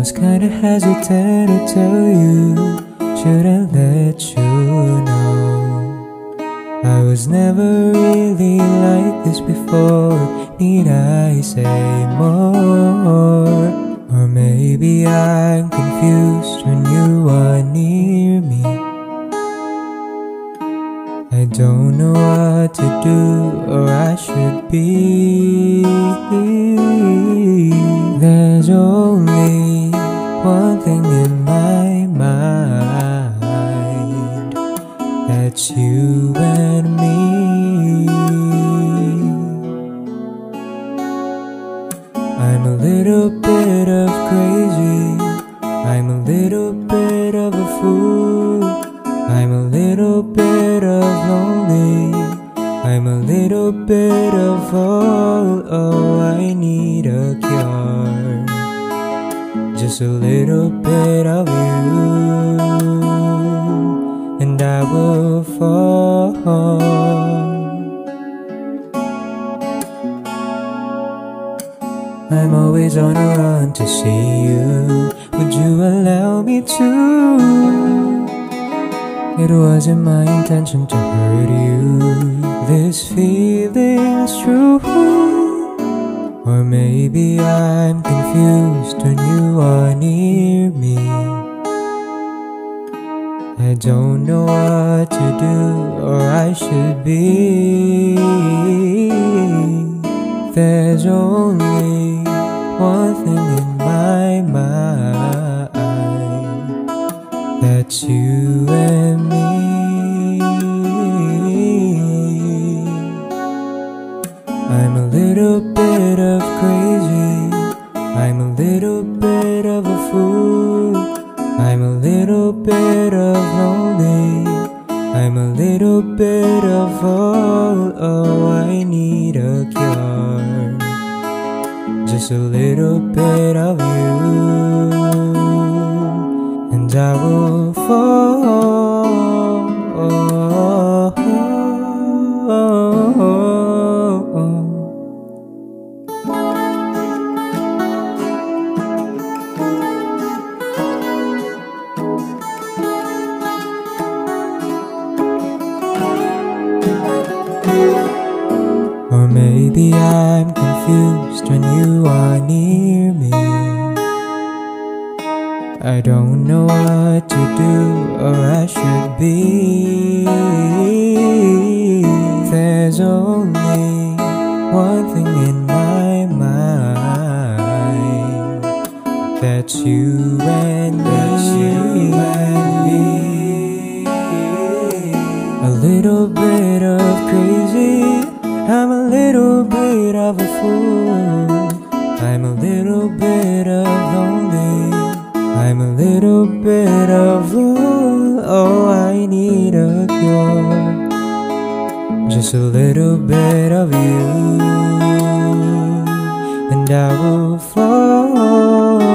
was kinda hesitant to tell you, should I let you know? I was never really like this before, need I say more? Or maybe I'm confused when you are near me. I don't know what to do or I should be. There's only one thing in my mind, that's you and me. I'm a little bit of crazy, I'm a little bit of a fool, I'm a little bit of lonely, I'm a little bit of all. Oh, I need a cure, just a little bit of you, and I will fall. I'm always on a run to see you, would you allow me to? It wasn't my intention to hurt you, this feeling's true. Or maybe I'm confused when you are near me. I don't know what to do or I should be. There's only one thing in my mind, that's you and me. I'm a little bit of crazy, I'm a little bit of a fool, I'm a little bit of lonely, I'm a little bit of all. Oh, I need a cure, just a little bit of you, and I will fall. Or maybe I'm confused when you are near me. I don't know what to do or I should be. There's only one thing in my mind, that's you and me. A little bit of crazy, I'm a little bit of a fool, I'm a little bit of lonely, I'm a little bit of love. Oh, I need a cure, just a little bit of you, and I will fall.